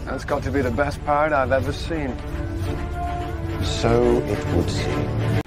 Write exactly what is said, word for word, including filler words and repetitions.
That's got to be the best part I've ever seen. So it would seem.